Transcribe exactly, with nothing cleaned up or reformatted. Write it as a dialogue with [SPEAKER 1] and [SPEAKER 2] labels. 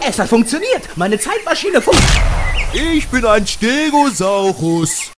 [SPEAKER 1] Es hat funktioniert. Meine Zeitmaschine funktioniert.
[SPEAKER 2] Ich bin ein Stegosaurus.